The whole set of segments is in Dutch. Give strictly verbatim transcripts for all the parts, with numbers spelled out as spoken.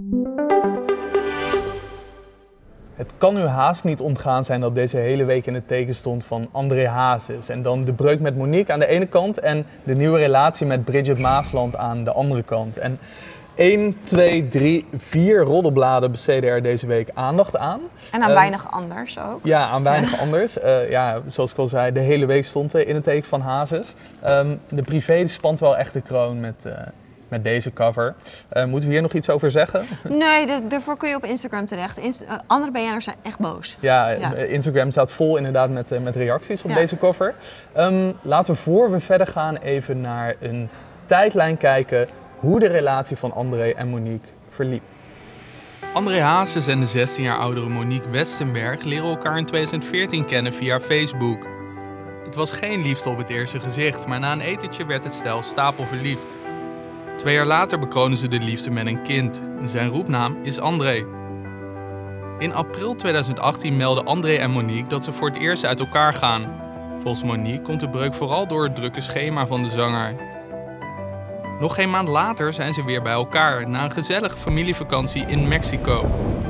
Het kan u haast niet ontgaan zijn dat deze hele week in het teken stond van André Hazes. En dan de breuk met Monique aan de ene kant en de nieuwe relatie met Bridget Maasland aan de andere kant. En één, twee, drie, vier roddelbladen besteden er deze week aandacht aan. En aan uh, weinig anders ook. Ja, aan weinig anders. Uh, ja, zoals ik al zei, de hele week stond in het teken van Hazes. Um, de privé spant wel echt de kroon met... Uh, Met deze cover. Uh, moeten we hier nog iets over zeggen? Nee, de, daarvoor kun je op Instagram terecht. Inst uh, andere B N'ers zijn echt boos. Ja, ja, Instagram staat vol inderdaad met, uh, met reacties op ja. deze cover. Um, laten we voor we verder gaan even naar een tijdlijn kijken hoe de relatie van André en Monique verliep. André Hazes en de zestien jaar oudere Monique Westenberg leren elkaar in tweeduizend veertien kennen via Facebook. Het was geen liefde op het eerste gezicht, maar na een etentje werd het stel stapelverliefd. Twee jaar later bekronen ze de liefde met een kind. Zijn roepnaam is André. In april tweeduizend achttien melden André en Monique dat ze voor het eerst uit elkaar gaan. Volgens Monique komt de breuk vooral door het drukke schema van de zanger. Nog geen maand later zijn ze weer bij elkaar na een gezellige familievakantie in Mexico.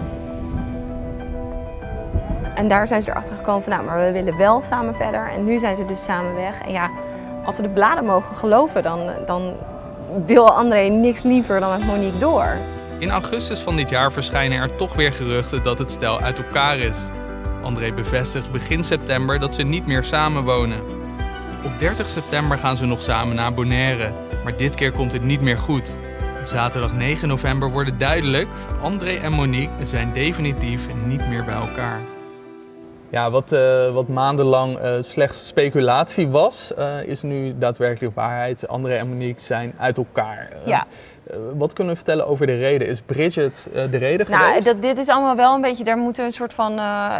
En daar zijn ze erachter gekomen van, nou, maar we willen wel samen verder. En nu zijn ze dus samen weg. En ja, als we de bladen mogen geloven, dan... dan wil André niks liever dan met Monique door. In augustus van dit jaar verschijnen er toch weer geruchten dat het stel uit elkaar is. André bevestigt begin september dat ze niet meer samenwonen. Op dertig september gaan ze nog samen naar Bonaire, maar dit keer komt het niet meer goed. Op zaterdag negen november wordt het duidelijk, André en Monique zijn definitief niet meer bij elkaar. Ja, wat, uh, wat maandenlang uh, slechts speculatie was, uh, is nu daadwerkelijk waarheid. André en Monique zijn uit elkaar. Uh, ja. uh, wat kunnen we vertellen over de reden? Is Bridget uh, de reden nou, geweest? Dat, dit is allemaal wel een beetje, daar moeten een soort van... Uh,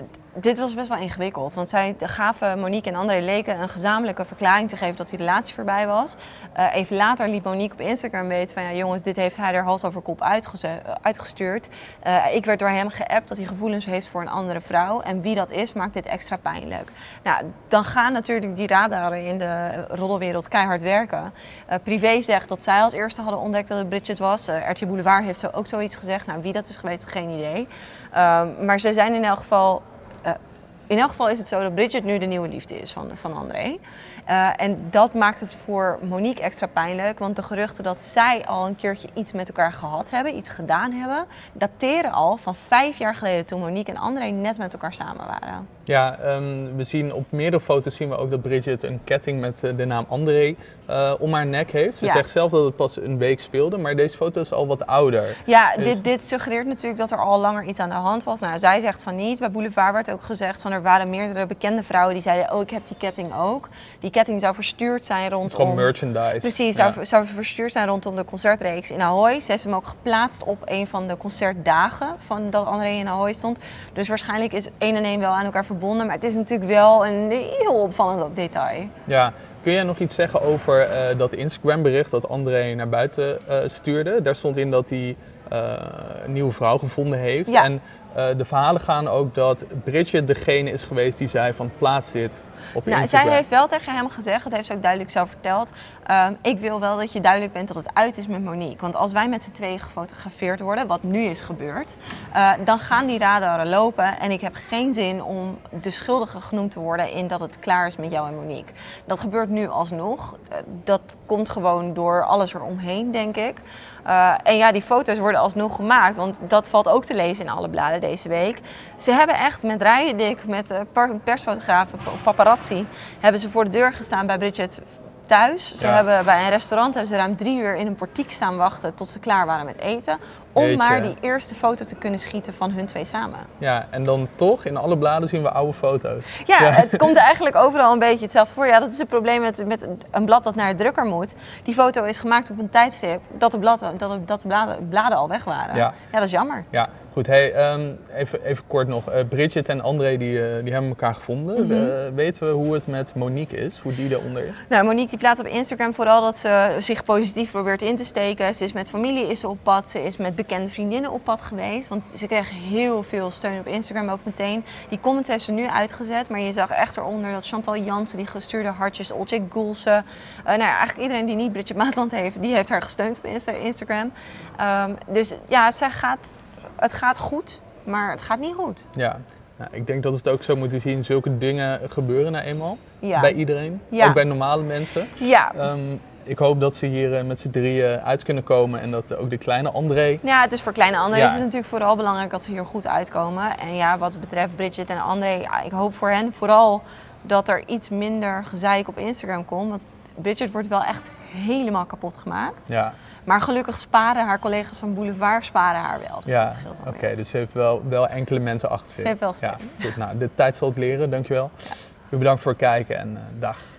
dit was best wel ingewikkeld, want zij gaven, Monique en André leken een gezamenlijke verklaring te geven dat die relatie voorbij was. Uh, even later liet Monique op Instagram weten van, ja jongens, dit heeft hij er hals over kop uitgestuurd. Uh, ik werd door hem geappt dat hij gevoelens heeft voor een andere vrouw en wie dat is maakt dit extra pijnlijk. Nou, dan gaan natuurlijk die radaren in de roddelwereld keihard werken. Uh, Privé zegt dat zij als eerste hadden ontdekt dat het Bridget was. Uh, R T Boulevard heeft zo ook zoiets gezegd. Nou, wie dat is geweest, geen idee. Uh, maar ze zijn in elk geval... Uh, in elk geval is het zo dat Bridget nu de nieuwe liefde is van, van André. Uh, en dat maakt het voor Monique extra pijnlijk, want de geruchten dat zij al een keertje iets met elkaar gehad hebben, iets gedaan hebben, dateren al van vijf jaar geleden toen Monique en André net met elkaar samen waren. Ja, um, we zien op meerdere foto's zien we ook dat Bridget een ketting met uh, de naam André uh, om haar nek heeft. Ze ja. zegt zelf dat het pas een week speelde, maar deze foto is al wat ouder. Ja, dus... dit, dit suggereert natuurlijk dat er al langer iets aan de hand was. Nou, zij zegt van niet. Bij Boulevard werd ook gezegd van er waren meerdere bekende vrouwen die zeiden, oh, ik heb die ketting ook. Die ketting zou verstuurd zijn rondom... Het is gewoon merchandise. Precies, ja. zou, zou verstuurd zijn rondom de concertreeks in Ahoy. Ze heeft hem ook geplaatst op een van de concertdagen van dat André in Ahoy stond. Dus waarschijnlijk is één en één wel aan elkaar verbonden. Maar het is natuurlijk wel een heel opvallend detail. Ja. Kun jij nog iets zeggen over uh, dat Instagram bericht dat André naar buiten uh, stuurde? Daar stond in dat hij uh, een nieuwe vrouw gevonden heeft. Ja. En uh, de verhalen gaan ook dat Bridget degene is geweest die zei van plaats dit op nou, Instagram. Zij heeft wel tegen hem gezegd, dat heeft ze ook duidelijk zo verteld. Um, ik wil wel dat je duidelijk bent dat het uit is met Monique. Want als wij met z'n tweeën gefotografeerd worden, wat nu is gebeurd, uh, dan gaan die radaren lopen. En ik heb geen zin om de schuldige genoemd te worden in dat het klaar is met jou en Monique. Dat gebeurt nu alsnog. Uh, dat komt gewoon door alles eromheen, denk ik. Uh, en ja, die foto's worden alsnog gemaakt, want dat valt ook te lezen in alle bladen deze week. Ze hebben echt met rijendik, met uh, persfotografen of paparazzi, hebben ze voor de deur gestaan bij Bridget thuis. Ze ja. hebben bij een restaurant hebben ze ruim drie uur in een portiek staan wachten tot ze klaar waren met eten. Om Jeetje. maar die eerste foto te kunnen schieten van hun twee samen. Ja, en dan toch, in alle bladen zien we oude foto's. Ja, ja. Het komt eigenlijk overal een beetje hetzelfde voor. Ja, dat is het probleem met, met een blad dat naar de drukker moet. Die foto is gemaakt op een tijdstip dat de, blad, dat de, dat de bladen, bladen al weg waren. Ja. ja, dat is jammer. Ja. Goed, hey, um, even, even kort nog. Uh, Bridget en André die, uh, die hebben elkaar gevonden. Mm-hmm. uh, weten we hoe het met Monique is? Hoe die eronder is? Nou, Monique die plaatst op Instagram vooral dat ze zich positief probeert in te steken. Ze is met familie is ze op pad. Ze is met bekende vriendinnen op pad geweest. Want ze kreeg heel veel steun op Instagram ook meteen. Die comments heeft ze nu uitgezet. Maar je zag echt eronder dat Chantal Jansen, die gestuurde hartjes, Olcay Goulsen. Uh, nou ja, eigenlijk iedereen die niet Bridget Maasland heeft, die heeft haar gesteund op Insta- Instagram. Um, dus ja, zij gaat... Het gaat goed, maar het gaat niet goed. Ja, nou, ik denk dat we het ook zo moeten zien. Zulke dingen gebeuren nou eenmaal. Ja. Bij iedereen. Ja. Ook bij normale mensen. Ja. Um, ik hoop dat ze hier uh, met z'n drieën uit kunnen komen. En dat ook de kleine André... Ja, het is voor kleine André ja. is het natuurlijk vooral belangrijk dat ze hier goed uitkomen. En ja, wat betreft Bridget en André, ja, ik hoop voor hen vooral dat er iets minder gezeik op Instagram komt. Want Bridget wordt wel echt helemaal kapot gemaakt. Ja. Maar gelukkig sparen haar collega's van Boulevard sparen haar wel. Dus ja, dat scheelt dan oké. Okay, dus ze heeft wel, wel enkele mensen achter zich. Ze heeft wel steun. Ja, goed, nou, de tijd zal het leren, dankjewel. Ja. Bedankt voor het kijken en uh, dag.